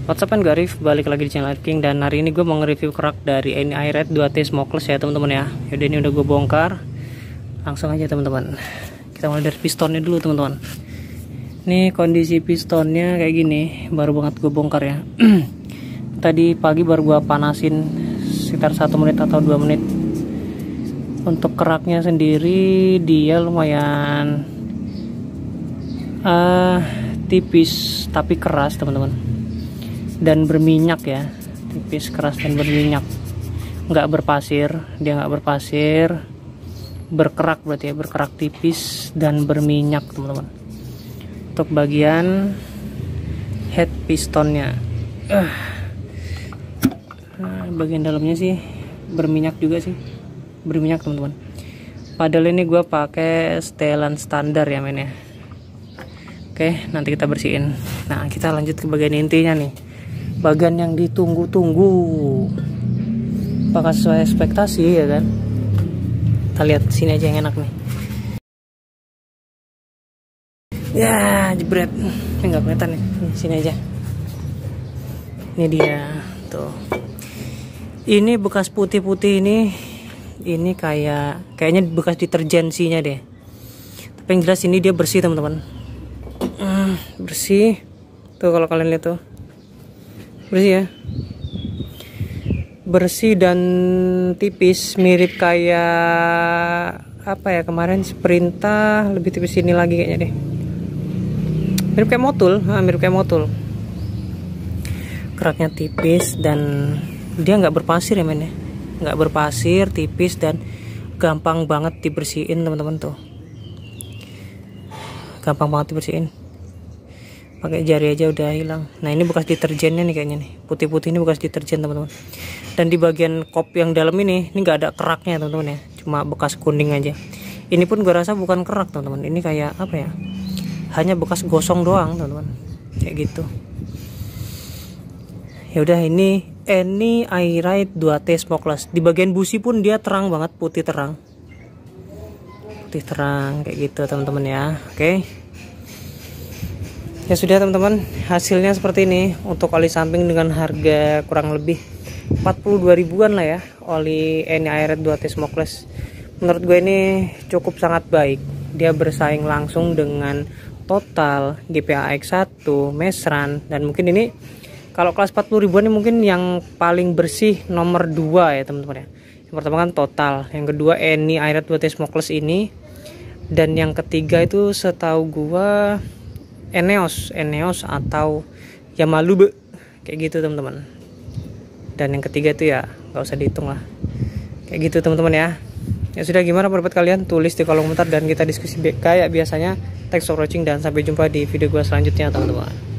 WhatsApp kan Garif, balik lagi di channel King, dan hari ini gue mau nge-review kerak dari Eni Airite 2T Smokeless ya teman-teman ya. Yaudah, ini udah gue bongkar. Langsung aja teman-teman. Kita mulai dari pistonnya dulu teman-teman. Ini kondisi pistonnya kayak gini, baru banget gue bongkar ya. Tadi pagi baru gue panasin sekitar 1 menit atau 2 menit. Untuk keraknya sendiri dia lumayan tipis tapi keras teman-teman, dan berminyak ya. Tipis, keras, dan berminyak, nggak berpasir. Dia nggak berpasir, berkerak berarti ya, berkerak tipis dan berminyak teman-teman. Untuk bagian head pistonnya, bagian dalamnya sih berminyak juga sih, berminyak teman-teman. Padahal ini gue pakai setelan standar ya men ya. Oke, nanti kita bersihin. Nah, kita lanjut ke bagian intinya nih, bagian yang ditunggu-tunggu. Apakah sesuai ekspektasi ya kan? Kita lihat sini aja yang enak nih. Ya, jebret. Ini nggak kelihatan nih. Sini aja. Ini dia tuh. Ini bekas putih-putih ini kayaknya bekas deterjensinya deh. Tapi yang jelas ini dia bersih teman-teman. Bersih. Tuh kalau kalian lihat tuh. Bersih ya. Bersih dan tipis, mirip kayak apa ya, kemarin Sprinta, lebih tipis ini lagi kayaknya deh. Mirip kayak motul, mirip kayak motul. Keraknya tipis dan dia nggak berpasir ya men ya. Nggak berpasir, tipis, dan gampang banget dibersihin teman-teman tuh. Gampang banget dibersihin. Pakai jari aja udah hilang. Nah, ini bekas deterjennya nih kayaknya nih. Putih-putih ini bekas deterjen teman-teman. Dan di bagian kop yang dalam ini nggak ada keraknya teman-teman ya. Cuma bekas kuning aja. Ini pun gue rasa bukan kerak teman-teman. Ini kayak apa ya? Hanya bekas gosong doang teman-teman. Kayak gitu. Ya udah, ini Eni Airite 2T Smokeless. Di bagian busi pun dia terang banget, putih terang. Putih terang kayak gitu teman-teman ya. Oke. Ya sudah teman-teman, hasilnya seperti ini untuk oli samping dengan harga kurang lebih 42 ribuan lah ya, oli Eni Airite 2T Smokeless. Menurut gue ini cukup sangat baik. Dia bersaing langsung dengan Total, GPA X1, Mesran, dan mungkin ini kalau kelas 40 ribuan ini mungkin yang paling bersih nomor 2 ya teman-teman ya. Yang pertama kan Total, yang kedua Eni Airite 2T Smokeless ini, dan yang ketiga itu setahu gua Eneos atau Yamalube kayak gitu teman-teman. Dan yang ketiga itu ya nggak usah dihitung lah, kayak gitu teman-teman ya. Ya sudah, gimana pendapat kalian? Tulis di kolom komentar dan kita diskusi kayak biasanya. Thanks for watching dan sampai jumpa di video gua selanjutnya teman-teman.